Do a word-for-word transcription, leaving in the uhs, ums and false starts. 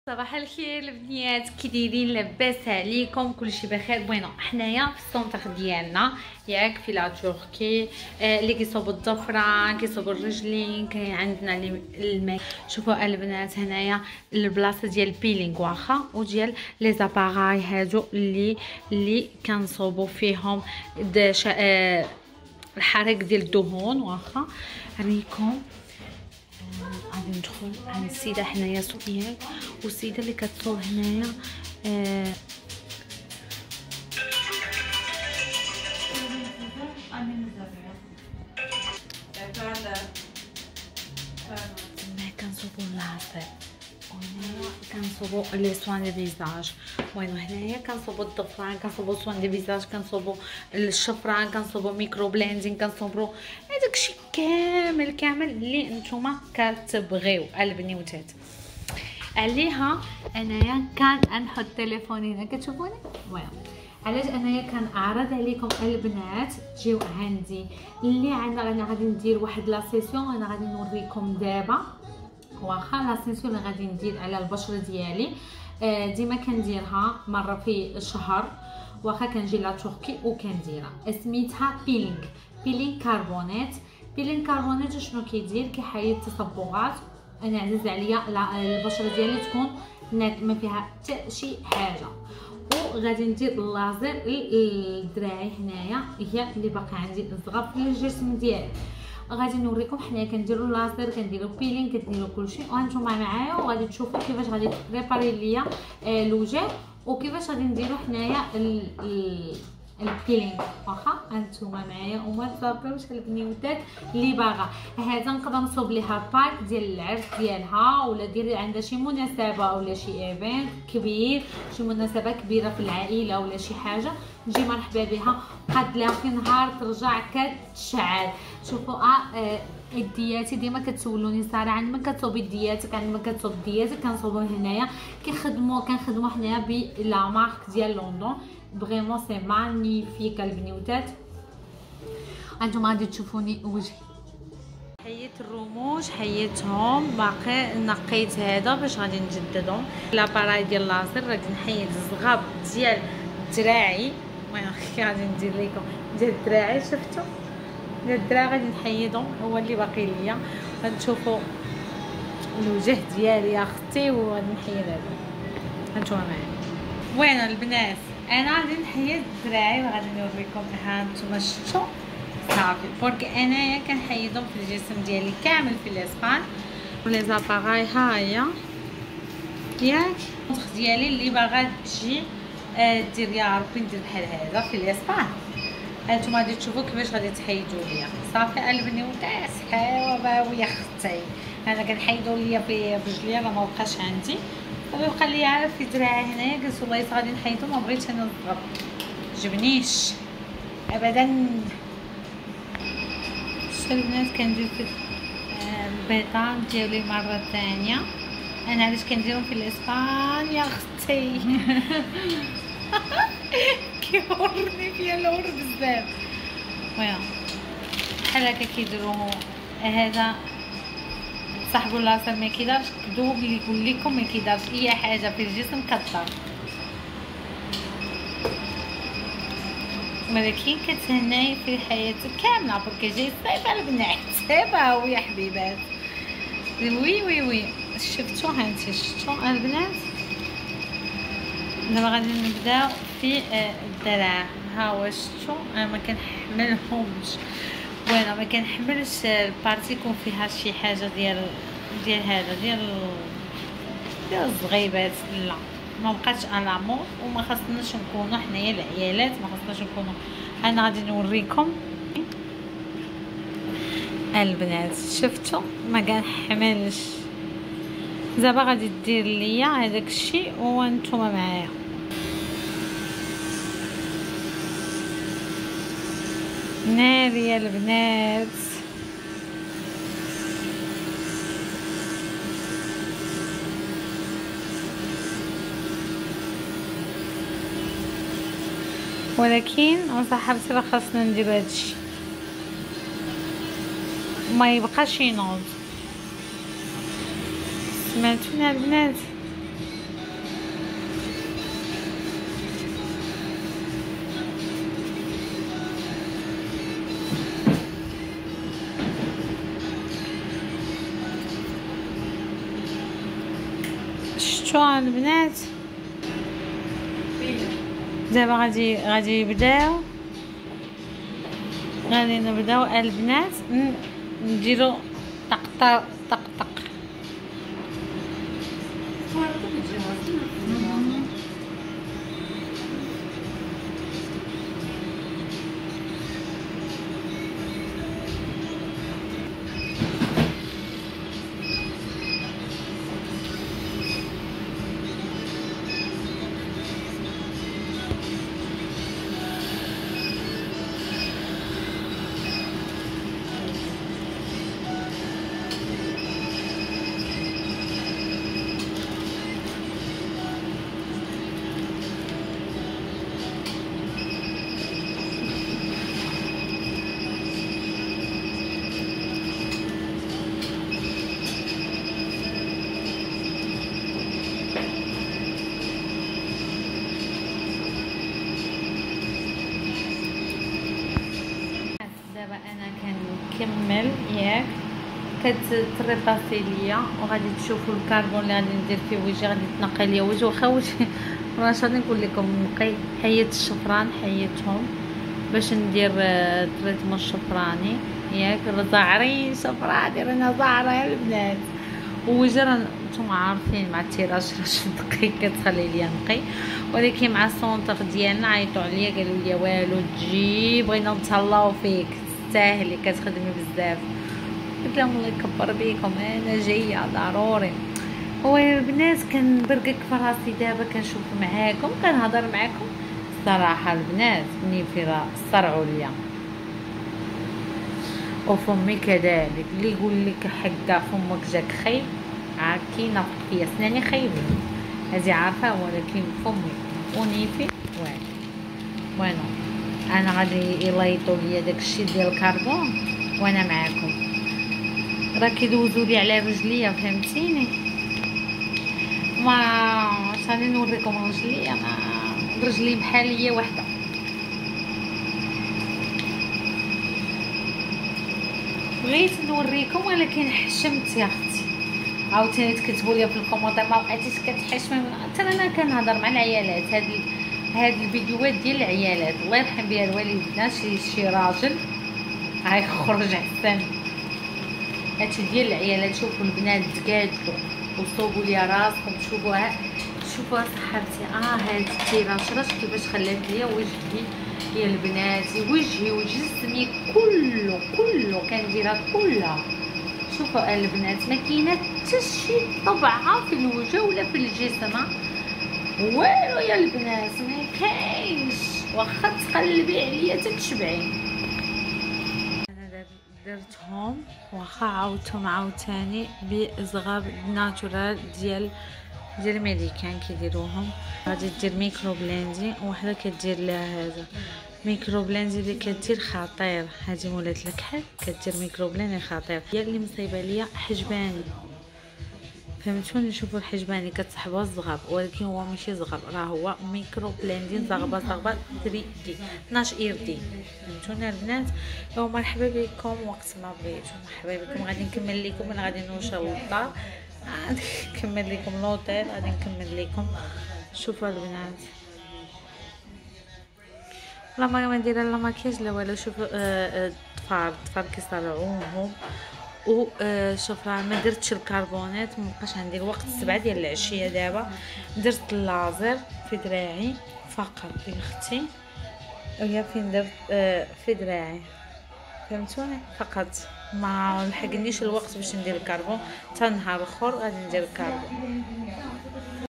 صباح الخير البنات، كي دايرين؟ لاباس عليكم؟ كلشي بخير؟ بوينو حنايا في السونتر ديالنا ياك في لا تركي اللي كيصوبوا الضفره كيصوبوا الرجلين. كاين عندنا الماء. شوفوا البنات هنايا البلاصه ديال البيلينغ واخا وديال لي زاباراي هادو اللي اللي كنصوبوا فيهم الحريق ديال الدهون واخا. نوريكم غادي ندخل عند السيده حنايا صوتيال والسيده اللي كتصوب هنايا آه كنصوبوا اللازر وهنايا كنصوبوا لي سوان دي فيزاج. المهم هنايا كنصوبوا الضفران، كنصوبوا سوان دي فيزاج، كنصوبوا الشفران، كنصوبوا ميكرو بليندين، كنصوبوا هذاك الشيء كامل كامل اللي نتوما كتبغيو البنيوتات عليها. انايا كان نحط تليفوني هنا كتشوفوني المهم علاش انايا كنعرض عليكم البنات تجيو عندي اللي عندنا. انا غادي ندير واحد لا سيسيون، انا غادي نوريكم دابا واخا لا سيسيون اللي غادي ندير على البشره ديالي. آه ديما كنديرها مره في الشهر واخا كنجي لا تركي وكنديرها. سميتها بيلينغ بيلينغ كربونات. بيلينغ كربونات شنو كيدير؟ كيحيد التصبغات. انا عزيز عليا البشره ديالي تكون ما فيها حتى شي حاجه. وغادي ندير اللازر للدراعي هنايا هي اللي باقي عندي صغار في الجسم ديالي. غادي نوريكم حنايا كنديروا اللازر، كنديروا بيلين، كنديروا كلشي وانتم معايا وغادي تشوفوا كيفاش غادي تبريباري ليا الوجه وكيفاش غادي نديروا حنايا البيلين واخا. انتم معايا وما تصبروش البنيوتات اللي باغا. هذا نقدر نصوب ليها باك ديال العرس ديالها ولا ديري عندها شي مناسبه ولا شي ايفنت كبير، شي مناسبه كبيره في العائله ولا شي حاجه نجي مرحبا بها. قد لها في نهار ترجع كتشعل. شوفوا اه الدياتي ديما كتسولوني ساره عندما كتصوبي دياتك عندما كتصوب دياتك كنصوبوا هنايا كيخدموا كنخدموا حنايا بلا مارك ديال لندن. فريمون سي مانيفيك البنيوتات. انتم غادي تشوفوني وجهي حيت الرموش حيتهم باقي نقيت هذا باش غادي نجددهم. لاباراي ديال اللازر غادي نحيد الزغاب ديال دراعي. المهم غادي ندير لكم ديال دراعي، شفتوا ديال الدراع غادي نحيدهم هو اللي باقي ليا. غتشوفوا الوجه ديالي يا اختي وغادي نحيد هذا. هانتوما معايا وين البنات؟ انا غادي نحيد دراعي وغادي نوريكم. ها نتوما شفتوا صافي بورك انايا كنحيدهم في الجسم ديالي كامل في الاسبان ولي زاباراي. ها هي ياك الخ ديالي اللي باغا تجي آه دير يا ربي ندير بحال هذا في الاسبان. هانتوما غادي تشوفوا كيفاش غادي تحيدوا ليا. صافي البنيوتات حيوه يا اختي. انا كنحيدوا ليا في رجليا راه ما بقاش عندي ويبقى لي عارف في دراعي هنايا. قلت والله غادي نحيدو ما بغيتش انا نضرب جبنيش ابدا. شتو البنات كندير في البيضان ديالي مره ثانيه. انا علاش كنديرهم في الاسبان يا اختي كيورني فيا الور بزاف. ويا بحال هكا كيديروا هذا صاحبو اللازر ما كيدارش كذوب اللي يقول لكم ما كيدارش اي حاجه في الجسم كضر، ولكن كتهناي في حياتك كامله برك جاي الصيف البنات. ها هو يا حبيبات. وي وي وي شفتوا هانتي شفتوا البنات. دابا غادي نبداو في الدراع. ها هو شفتوا انا ما كنحملهمش وانا ما كنحملش البارتي يكون فيها شي حاجه ديال ديال هذا ديال ديال الزغيبات. لا ما بقاتش الامور وما خاصناش نكونوا حنايا العيالات ما خاصناش نكونوا. انا غادي نوريكم البنات شفتوا ما كنحملش. دابا غادي دير ليا هذاك الشيء وانتم معايا. ناري يا البنات. ولكن صاحبتي راه خاصنا نديرو هادشي ما يبقاش ينوض. سمعتوني البنات؟ شتو البنات دابا غادي غادي يبداو غادي نبداو البنات نديرو طق طق طق طق. دابا انا كنكمل ياك كتريباسي ليا وغادي تشوفوا الكربون اللي غادي ندير فيه وجهي غادي تنقي ليا وجه. واخا وجهي واش غادي نقول لكم نقي حيت الشفران حيتهم باش ندير تريتمون الشفراني ياك زاعرين شفراني رانا زاعره البنات. ووجه راه نتوما عارفين مع التيراج راش دقيق كتخلي ليا نقي، ولكن مع السونتر ديالنا عيطوا عليا قالوا لي والو تجي بغينا نتهلاو فيك تستاهلي كتخدمي بزاف. قلت لهم الله يكبر بيكم انا جايه ضروري. هو البنات كنبرقك في راسي دابا كنشوف معاكم كنهضر معاكم الصراحه البنات مني في صرعوا ليا وفمي كذلك. اللي يقول لك حكا فمك جاك خايب عاكينه فيا سناني خايبين هذه عارفه، ولكن فمي ونيفي واعر. وانا انا غادي يلايطوا ليا داكشي ديال الكربون وانا معاكم راه كيدوزوا لي على رجليا فهمتيني. ما غادي نوريكم رجليا ما رجلي بحاليه وحده. بغيت نوريكم ولكن حشمت يا اختي. عاوتاني تكتبوا لي في الكومونتير ما بقيتيش كتحشمي. حتى انا كنهضر مع العيالات هاد هاد الفيديوهات ديال العيالات الله يرحم بها الوالدين شي شي راجل هاي خرج حسن هادشي ديال العيالات. شوفوا البنات تقادلوا وصوبوا لي راسكم شوفوها شوفوا صحابتي. اه هاد التيراج راش كيفاش خلات ليا وجهي يا البنات وجهي وجسمي كله كله كنديرها كلها. شوفوا البنات ما كاينه حتى شي طبعه في الوجه ولا في الجسم والو يا البنات ما كاينش. واخا تقلبي عليا تتشبعي. انا درتهم واخا عاودتهم عاوتاني بزغاب ناتورال ديال ديال الميريكان كيديروهم. غادي دير ميكرو بليندي وحده كدير لها هذا ميكرو بليندي اللي كدير خطير. هذه مولات الكحل كدير ميكرو بليندي خطير. هي اللي مصيبه ليا حجباني فهمتوني. شوفوا الحجباني كتسحبوا الزغاب ولكن هو ماشي زغاب راه هو ميكرو بليندين زغبه زغبه ثري دي اثناش اير دي فهمتوني البنات. او مرحبا بكم وقت ما بغيتو مرحبا بكم. غادي نكمل لكم انا غادي نوصل للدار غادي نكمل لكم لوطيل غادي نكمل لكم. شوفوا البنات لا ما ندير لا مكياج لا والو. شوفوا الطفار الطفار كيصرعوهم و شوف راه ما درتش الكربونات مابقاش عندي الوقت. السبعة ديال العشيه دابا درت اللازر في دراعي فقط يا اختي وهي فين درت في دراعي فهمتوني فقط. ما لحقنيش الوقت باش ندير الكربون حتى نهار اخر غادي ندير الكربون.